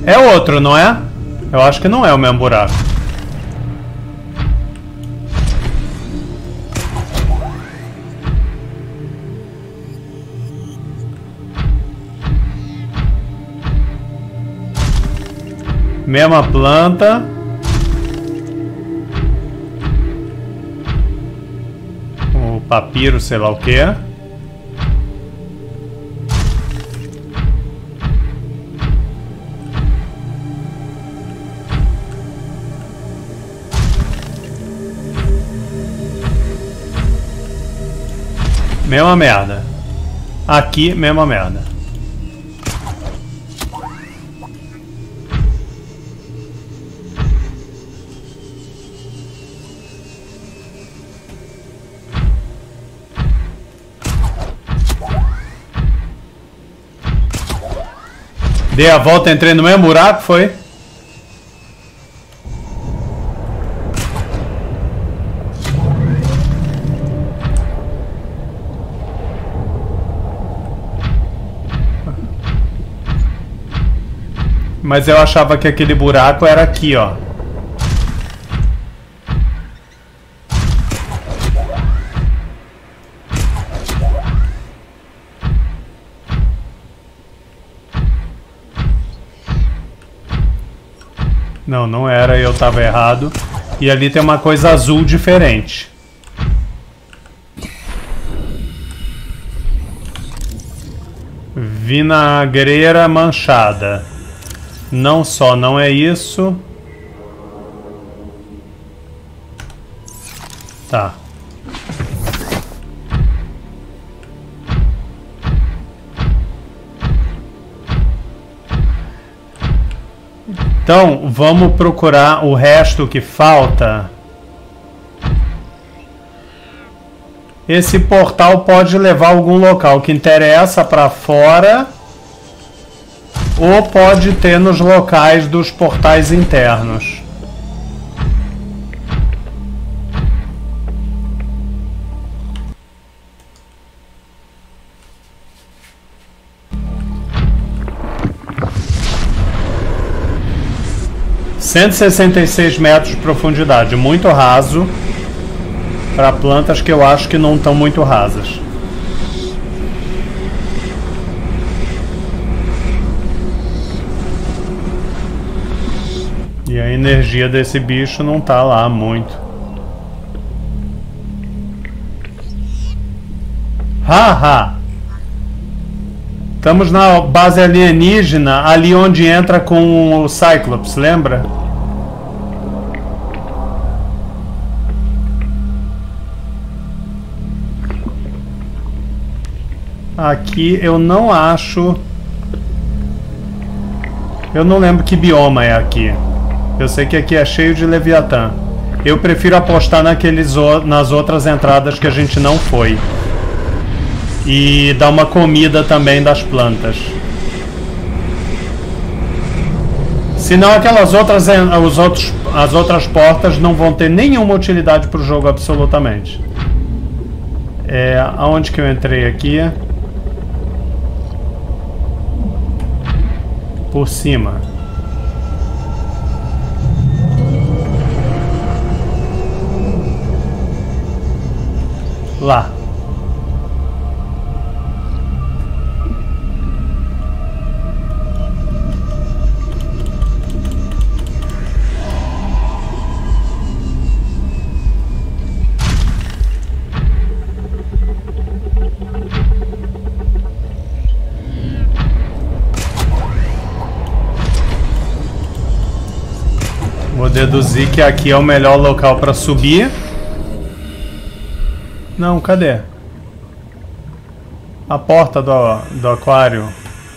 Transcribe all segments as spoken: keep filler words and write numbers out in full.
É outro, não é? Eu acho que não é o mesmo buraco. Mesma planta. O papiro, sei lá o que. Mesma merda. Aqui, mesma merda. Dei a volta, entrei no mesmo buraco, foi? Mas eu achava que aquele buraco era aqui, ó. Não, não era, eu tava errado. E ali tem uma coisa azul diferente. Vinagreira manchada. Não só não é isso. Tá. Então, vamos procurar o resto que falta. Esse portal pode levar a algum local que interessa para fora. Ou pode ter nos locais dos portais internos. cento e sessenta e seis metros de profundidade, muito raso para plantas que eu acho que não estão muito rasas. E a energia desse bicho não tá lá muito. Haha! Estamos na base alienígena, ali onde entra com o Cyclops, lembra? Aqui eu não acho... Eu não lembro que bioma é aqui. Eu sei que aqui é cheio de Leviatã. Eu prefiro apostar naqueles, nas outras entradas que a gente não foi. E dar uma comida também das plantas. Senão aquelas outras, os outros, as outras portas não vão ter nenhuma utilidade para o jogo absolutamente. É, aonde que eu entrei aqui? Por cima. Lá. Vou deduzir que aqui é o melhor local para subir. Não, cadê? A porta do, do aquário.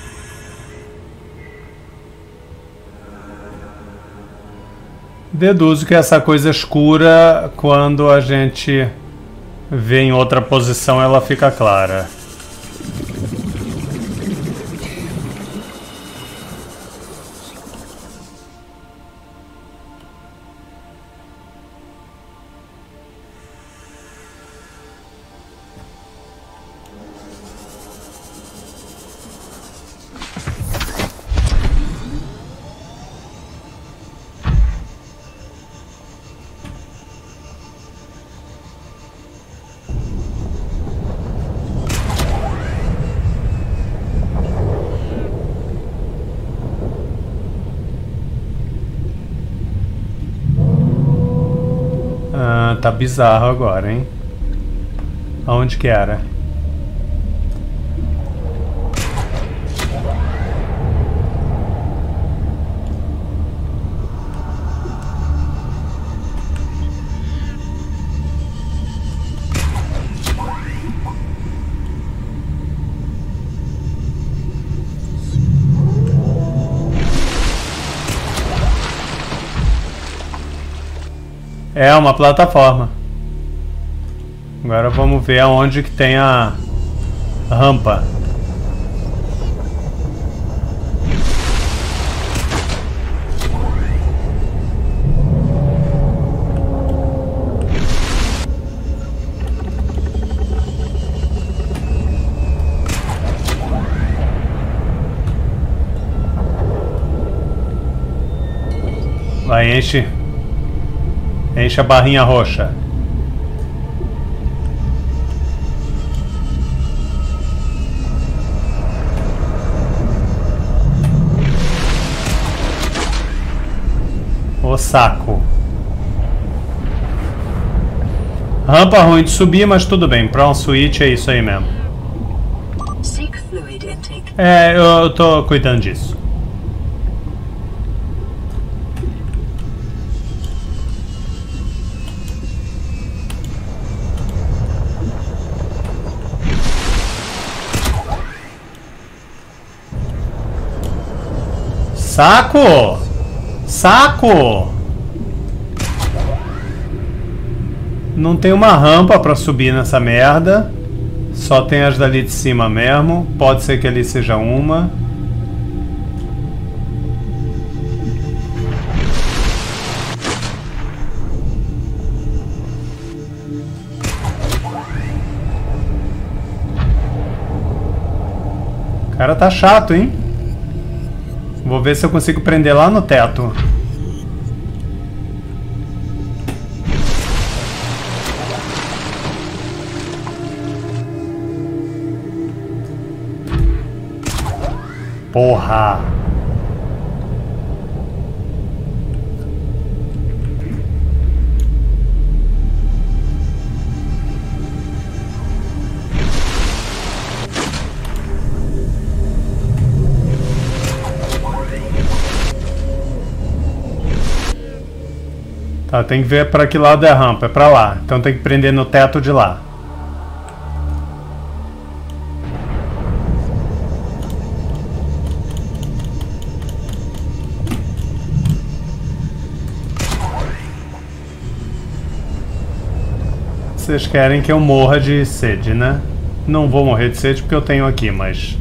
Deduzo que essa coisa escura, quando a gente vê em outra posição, ela fica clara. tá bizarro agora, hein? Aonde que era? É uma plataforma. Agora vamos ver aonde que tem a rampa. Vai, enche. Enche a barrinha roxa. O saco. Rampa ruim de subir, mas tudo bem. Pra um switch é isso aí mesmo. É, eu tô cuidando disso. Saco! Saco! Não tem uma rampa pra subir nessa merda. Só tem as dali de cima mesmo. Pode ser que ali seja uma. O cara tá chato, hein? Vou ver se eu consigo prender lá no teto. Porra! Tá, tem que ver pra que lado é a rampa. É pra lá. Então tem que prender no teto de lá. Vocês querem que eu morra de sede, né? Não vou morrer de sede porque eu tenho aqui, mas...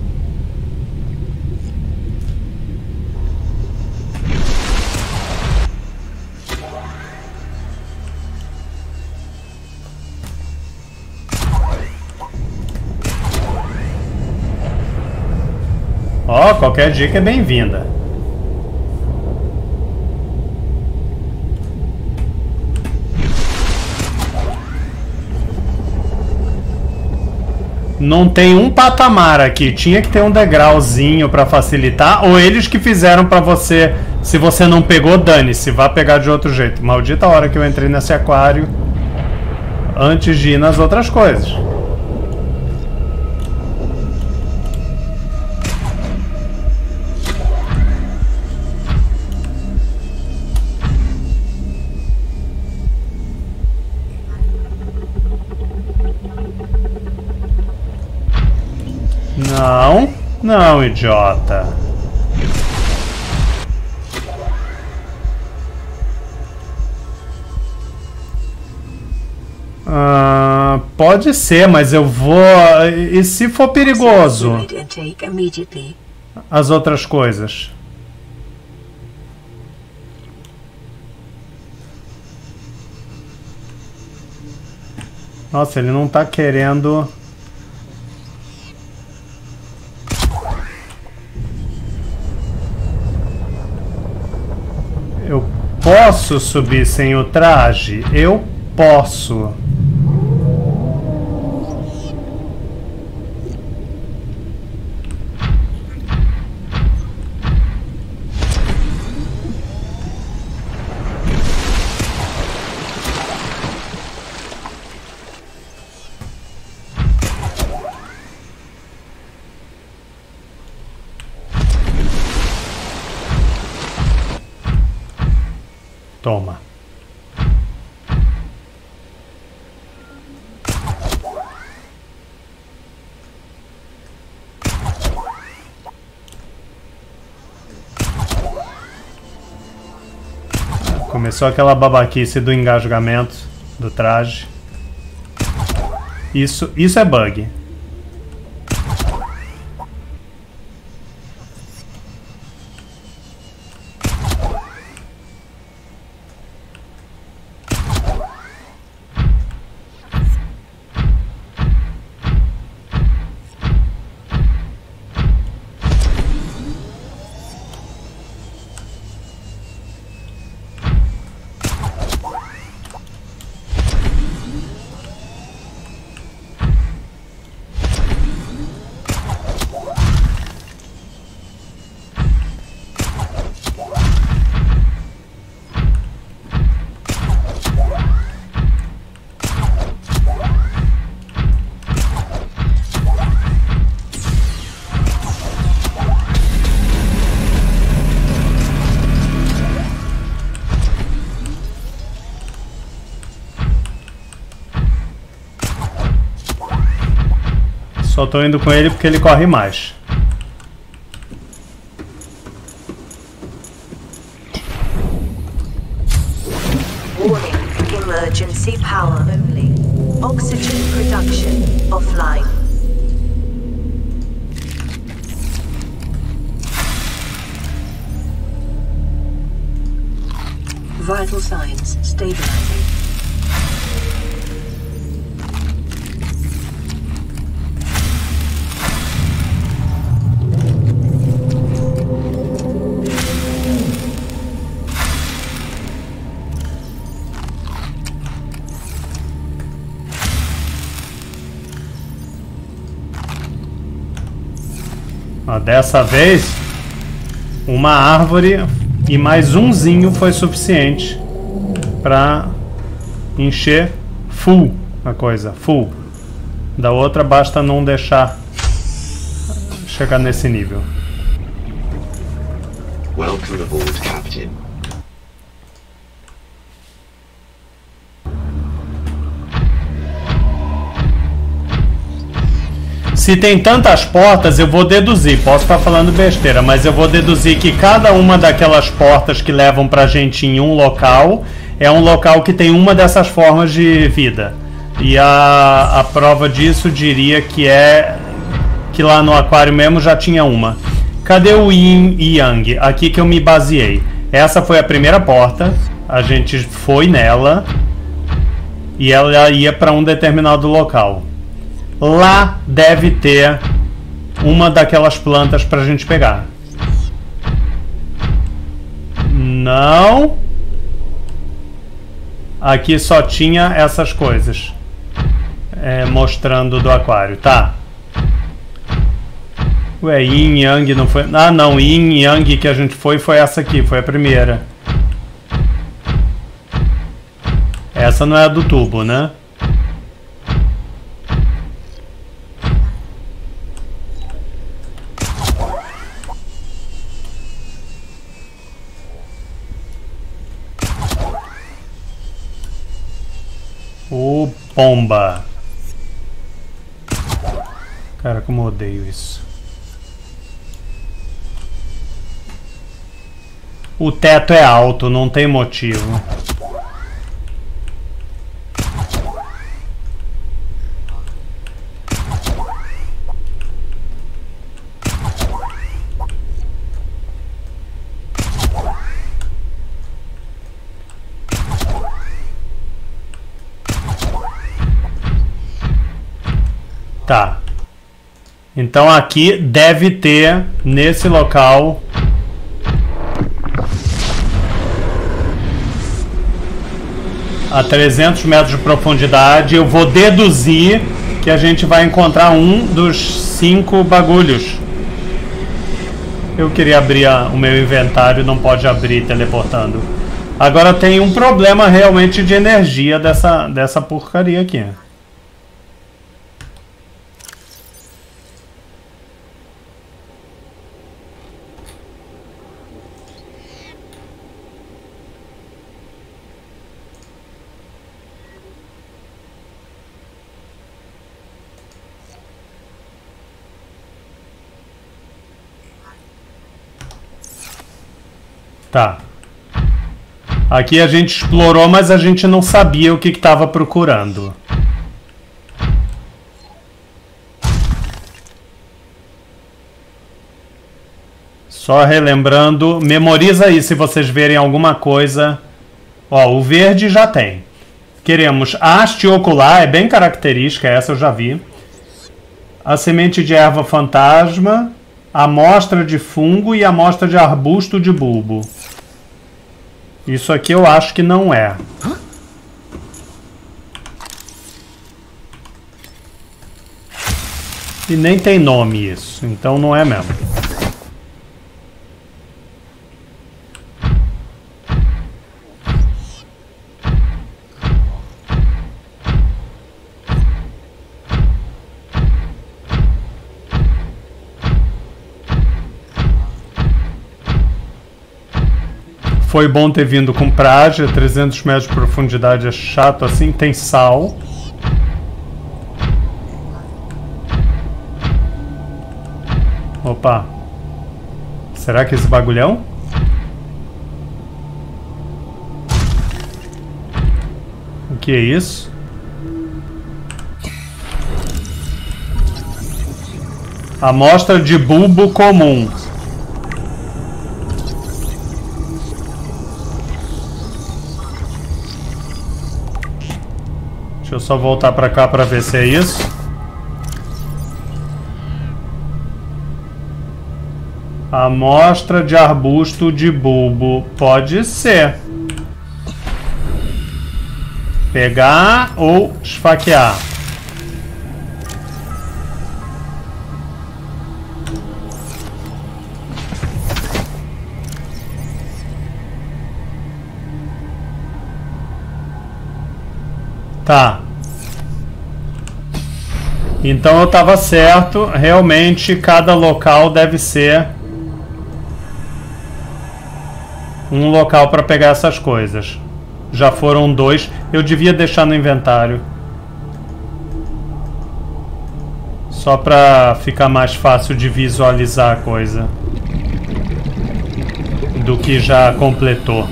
Ó, qualquer dica é bem-vinda. Não tem um patamar aqui. Tinha que ter um degrauzinho pra facilitar. Ou eles que fizeram pra você. Se você não pegou, dane-se. Vá pegar de outro jeito. Maldita hora que eu entrei nesse aquário. Antes de ir nas outras coisas. Não, não, idiota. Ah, pode ser, mas eu vou... E se for perigoso? As outras coisas. Nossa, ele não tá querendo... Eu posso subir sem o traje? Eu posso. Toma. Começou aquela babaquice do engasgamento do traje. Isso, isso é bug. Só tô indo com ele porque ele corre mais. Warning, emergency power only. Oxygen production offline. Vital signs stabilizing. Dessa vez, uma árvore e mais umzinho foi suficiente para encher full a coisa, full. Da outra basta não deixar chegar nesse nível. Welcome aboard, Captain. Se tem tantas portas, eu vou deduzir, posso estar falando besteira, mas eu vou deduzir que cada uma daquelas portas que levam pra gente em um local é um local que tem uma dessas formas de vida. E a, a prova disso diria que é que lá no aquário mesmo já tinha uma. Cadê o Yin e Yang? Aqui que eu me baseei. Essa foi a primeira porta, a gente foi nela e ela ia para um determinado local. Lá deve ter uma daquelas plantas pra gente pegar. Não. Aqui só tinha essas coisas. É, mostrando do aquário. Tá. Ué, Yin e Yang não foi... Ah, não. Yin e Yang que a gente foi foi essa aqui. Foi a primeira. Essa não é a do tubo, né? Ô, pomba. Cara, como eu odeio isso. O teto é alto, não tem motivo. Tá. Então aqui deve ter, nesse local, a trezentos metros de profundidade, eu vou deduzir que a gente vai encontrar um dos cinco bagulhos. Eu queria abrir a, o meu inventário, não pode abrir teleportando. Agora tem um problema realmente de energia dessa, dessa porcaria aqui. Tá. Aqui a gente explorou, mas a gente não sabia o que estava procurando. Só relembrando, memoriza aí se vocês verem alguma coisa. Ó, o verde já tem. Queremos a haste ocular, é bem característica, essa eu já vi. A semente de erva fantasma, a amostra de fungo e a amostra de arbusto de bulbo. Isso aqui eu acho que não é. E nem tem nome isso, então não é mesmo. Foi bom ter vindo com praia, trezentos metros de profundidade é chato assim, tem sal. Opa. Será que esse bagulhão? O que é isso? Amostra de bulbo comum. Deixa eu só voltar pra cá pra ver se é isso. Amostra de arbusto de bulbo. Pode ser. Pegar ou esfaquear. Tá. Então eu estava certo. Realmente cada local deve ser um local para pegar essas coisas. Já foram dois. Eu devia deixar no inventário. Só para ficar mais fácil de visualizar a coisa. Do que já completou.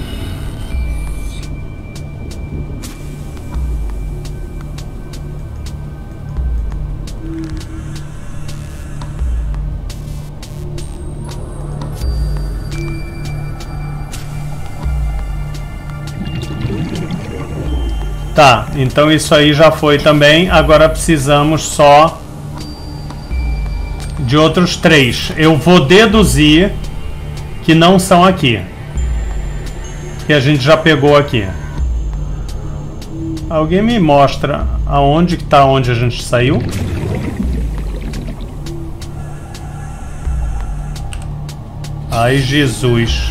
Tá, então isso aí já foi também. Agora precisamos só de outros três. Eu vou deduzir que não são aqui. Que a gente já pegou aqui. Alguém me mostra aonde que tá onde a gente saiu? Ai, Jesus.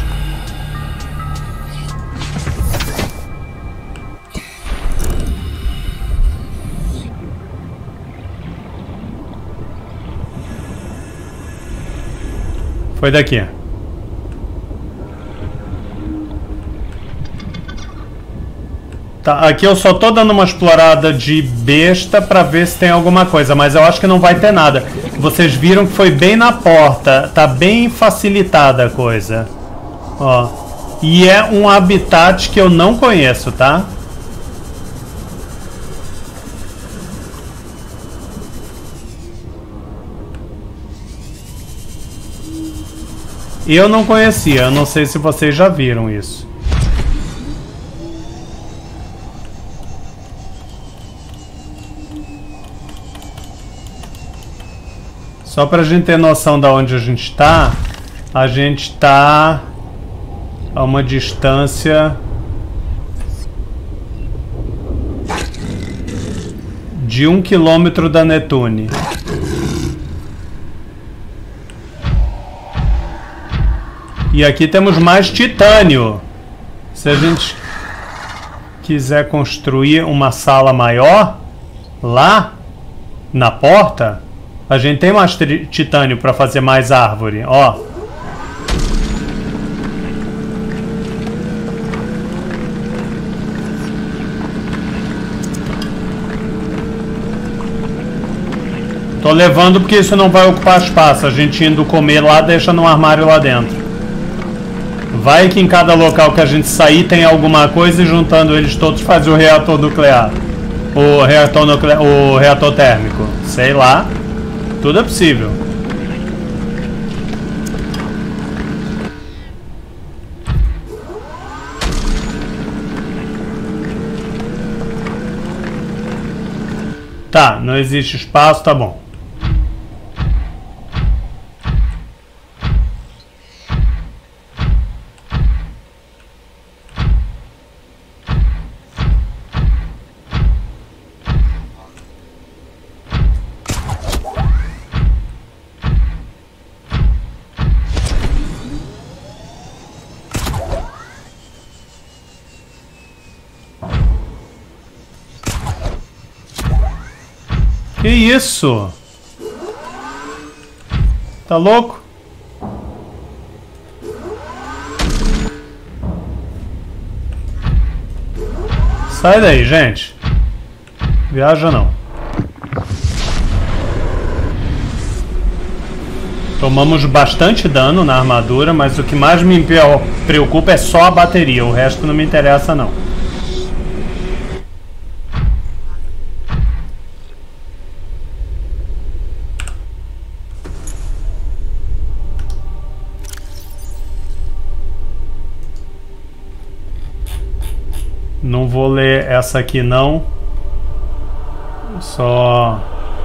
Foi daqui. Tá, aqui eu só tô dando uma explorada de besta pra ver se tem alguma coisa, mas eu acho que não vai ter nada. Vocês viram que foi bem na porta, tá bem facilitada a coisa. Ó. E é um habitat que eu não conheço, tá? Eu não conhecia, eu não sei se vocês já viram isso. Só pra gente ter noção de onde a gente tá, a gente tá a uma distância de um quilômetro da Netune. E aqui temos mais titânio. Se a gente quiser construir uma sala maior, lá na porta, a gente tem mais titânio para fazer mais árvore. Ó. Tô levando porque isso não vai ocupar espaço. A gente indo comer lá, deixa no armário lá dentro. Vai que em cada local que a gente sair tem alguma coisa e juntando eles todos faz o reator nuclear. O reator nuclear, o reator térmico. Sei lá. Tudo é possível. Tá, não existe espaço, tá bom. Que isso? Tá louco? Sai daí, gente. Viaja não. Tomamos bastante dano na armadura, mas o que mais me preocupa é só a bateria. O resto não me interessa não. Não vou ler essa aqui não. Só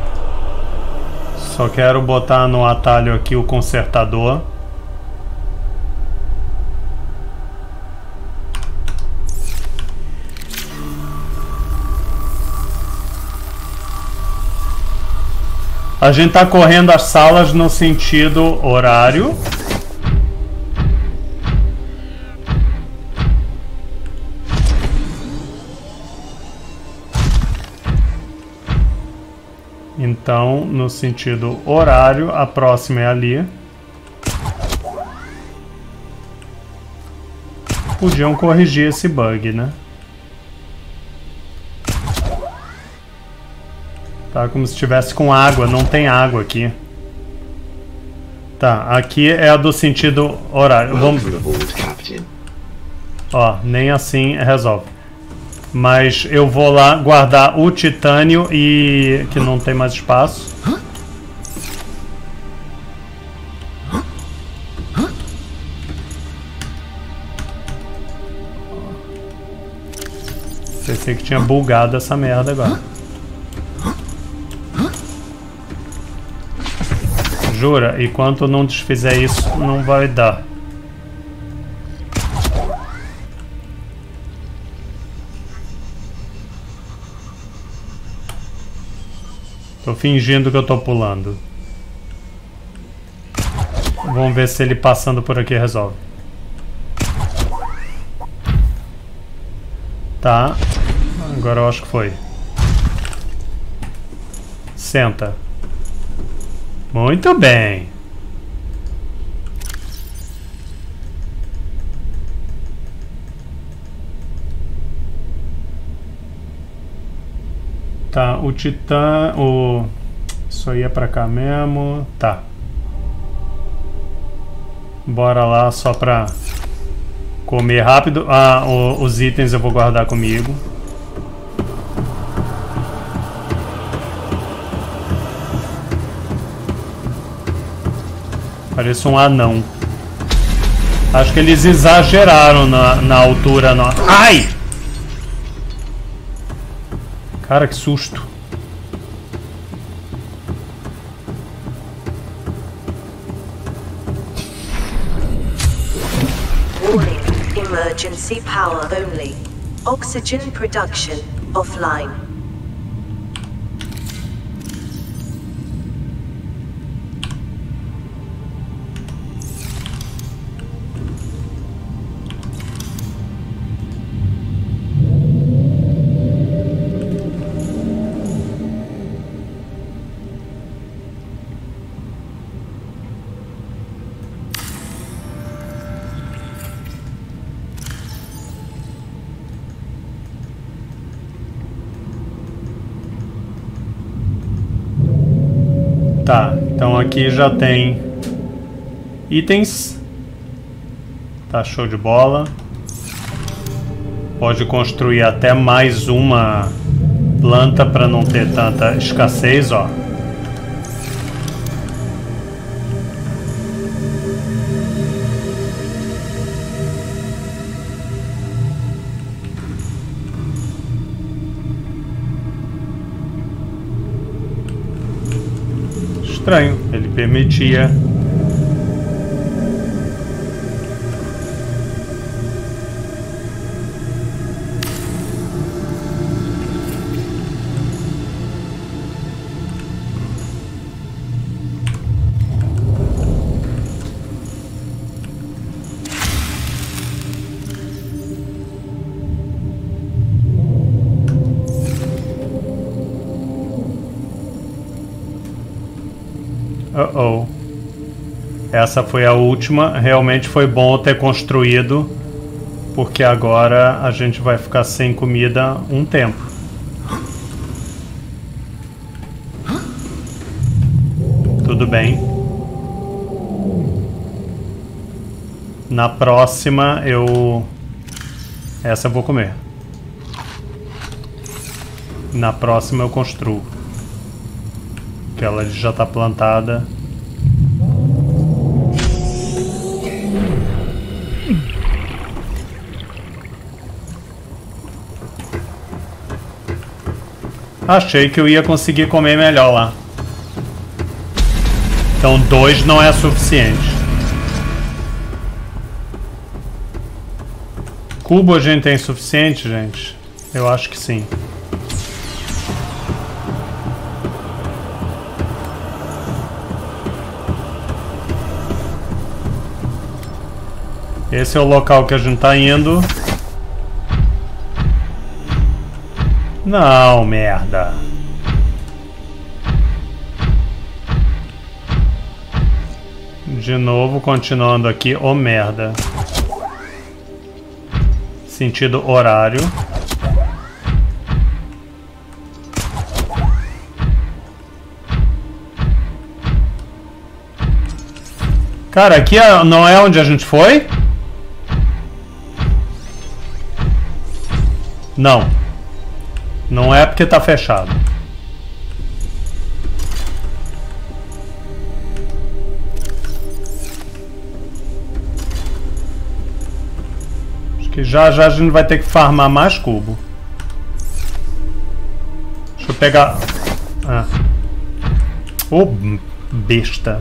Só quero botar no atalho aqui o consertador. A gente tá correndo as salas no sentido horário. Então, no sentido horário, a próxima é ali. Podiam corrigir esse bug, né? Tá como se estivesse com água, não tem água aqui. Tá, aqui é a do sentido horário. Vamos... Ó, nem assim resolve. Mas eu vou lá guardar o titânio e... que não tem mais espaço. Pensei que tinha bugado essa merda agora. Jura? Enquanto não desfizer isso, não vai dar. Tô fingindo que eu tô pulando. Vamos ver se ele passando por aqui resolve. Tá. Agora eu acho que foi. Senta. Muito bem. Tá, o titã... O... Isso aí é pra cá mesmo. Tá. Bora lá só pra comer rápido. Ah, o, os itens eu vou guardar comigo. Parece um anão. Acho que eles exageraram na, na altura. No... Ai! Cara, que susto. Warning, emergency power only. Oxygen production offline. Tá, então aqui já tem itens. Tá show de bola. Pode construir até mais uma planta para não ter tanta escassez, ó. Estranho, ele permitia. Uh-oh. Essa foi a última. Realmente foi bom ter construído, porque agora a gente vai ficar sem comida um tempo. Tudo bem. Na próxima eu... Essa eu vou comer. Na próxima eu construo. Ela já está plantada. Achei que eu ia conseguir comer melhor lá. Então dois não é suficiente. Cubo a gente tem suficiente, gente? Eu acho que sim. Esse é o local que a gente tá indo. Não, merda. De novo, continuando aqui. Oh, merda. Sentido horário. Cara, aqui não é onde a gente foi? Não. Não é porque tá fechado. Acho que já já a gente vai ter que farmar mais cubo. Deixa eu pegar... Ah. Ô, besta.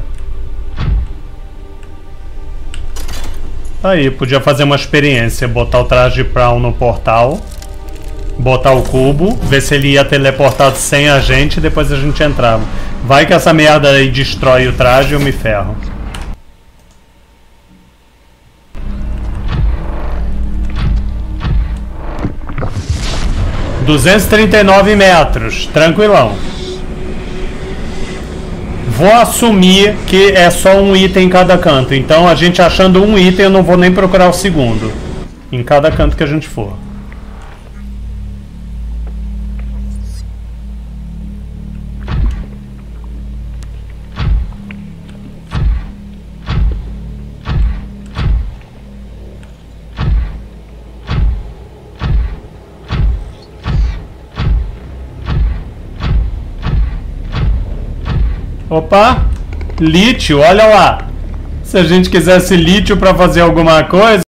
Aí, podia fazer uma experiência. Botar o traje de Prawn no portal. Botar o cubo, ver se ele ia teleportado sem a gente e depois a gente entrava. Vai que essa merda aí destrói o traje e eu me ferro. duzentos e trinta e nove metros, tranquilão. Vou assumir que é só um item em cada canto. Então a gente achando um item eu não vou nem procurar o segundo. Em cada canto que a gente for. Opa, lítio, olha lá. Se a gente quisesse lítio para fazer alguma coisa...